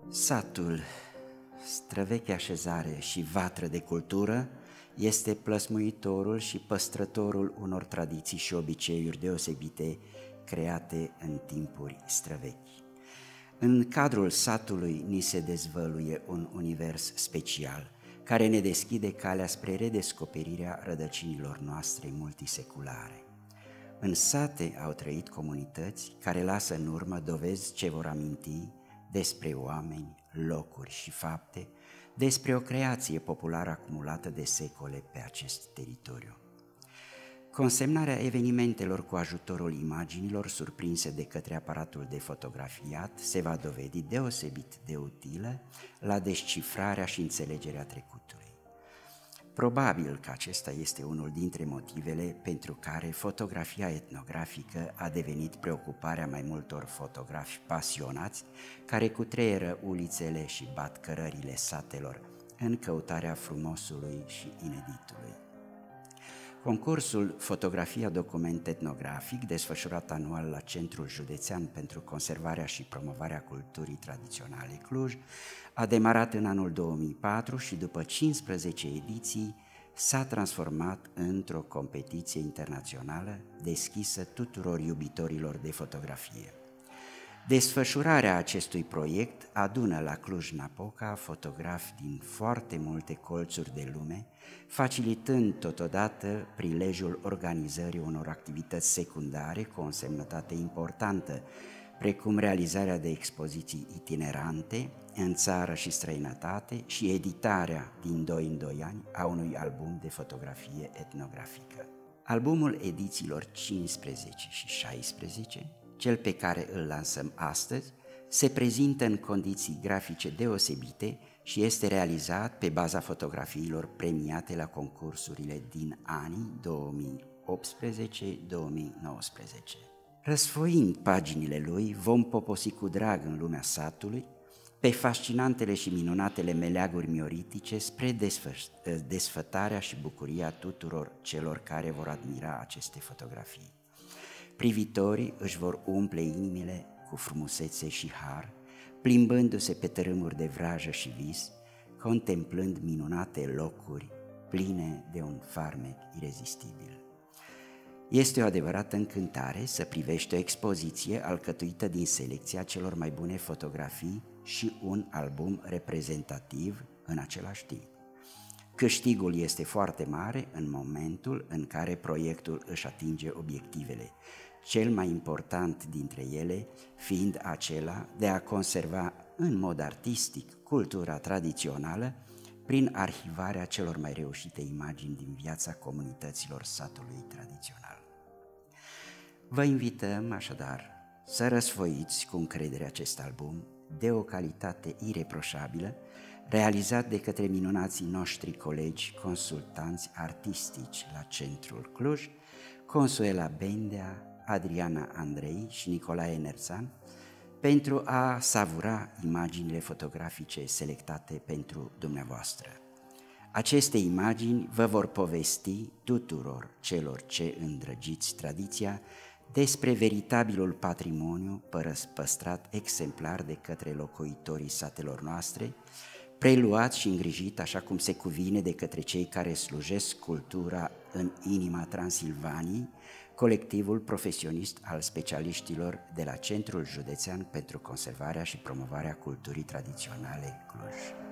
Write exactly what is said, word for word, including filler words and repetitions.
Satul, străveche așezare și vatră de cultură, este plăsmuitorul și păstrătorul unor tradiții și obiceiuri deosebite create în timpuri străvechi. În cadrul satului ni se dezvăluie un univers special, care ne deschide calea spre redescoperirea rădăcinilor noastre multiseculare. În sate au trăit comunități care lasă în urmă dovezi ce vor aminti despre oameni, locuri și fapte, despre o creație populară acumulată de secole pe acest teritoriu. Consemnarea evenimentelor cu ajutorul imaginilor surprinse de către aparatul de fotografiat se va dovedi deosebit de utilă la descifrarea și înțelegerea trecutului. Probabil că acesta este unul dintre motivele pentru care fotografia etnografică a devenit preocuparea mai multor fotografi pasionați care cutreieră ulițele și bat cărările satelor în căutarea frumosului și ineditului. Concursul Fotografia Document Etnografic, desfășurat anual la Centrul Județean pentru Conservarea și Promovarea Culturii Tradiționale Cluj, a demarat în anul două mii patru și după cincisprezece ediții s-a transformat într-o competiție internațională deschisă tuturor iubitorilor de fotografie. Desfășurarea acestui proiect adună la Cluj-Napoca fotografi din foarte multe colțuri de lume, facilitând totodată prilejul organizării unor activități secundare cu o însemnătate importantă, precum realizarea de expoziții itinerante în țară și străinătate și editarea din doi în doi ani a unui album de fotografie etnografică. Albumul edițiilor cincisprezece și șaisprezece, cel pe care îl lansăm astăzi, se prezintă în condiții grafice deosebite și este realizat pe baza fotografiilor premiate la concursurile din anii două mii optsprezece două mii nouăsprezece. Răsfoind paginile lui, vom poposi cu drag în lumea satului, pe fascinantele și minunatele meleaguri mioritice spre desfă- desfătarea și bucuria tuturor celor care vor admira aceste fotografii. Privitorii își vor umple inimile cu frumusețe și har, plimbându-se pe tărâmuri de vrajă și vis, contemplând minunate locuri pline de un farmec irezistibil. Este o adevărată încântare să privești o expoziție alcătuită din selecția celor mai bune fotografii și un album reprezentativ în același timp. Câștigul este foarte mare în momentul în care proiectul își atinge obiectivele, cel mai important dintre ele fiind acela de a conserva în mod artistic cultura tradițională prin arhivarea celor mai reușite imagini din viața comunităților satului tradițional. Vă invităm așadar să răsfoiți cu încredere acest album de o calitate ireproșabilă, realizat de către minunații noștri colegi consultanți artistici la Centrul Cluj, Consuela Bendea, Adriana Andrei și Nicolae Nerțan, pentru a savura imaginile fotografice selectate pentru dumneavoastră. Aceste imagini vă vor povesti tuturor celor ce îndrăgiți tradiția despre veritabilul patrimoniu păstrat exemplar de către locuitorii satelor noastre, preluat și îngrijit așa cum se cuvine de către cei care slujesc cultura în inima Transilvaniei, colectivul profesionist al specialiștilor de la Centrul Județean pentru Conservarea și Promovarea Culturii Tradiționale Cluj.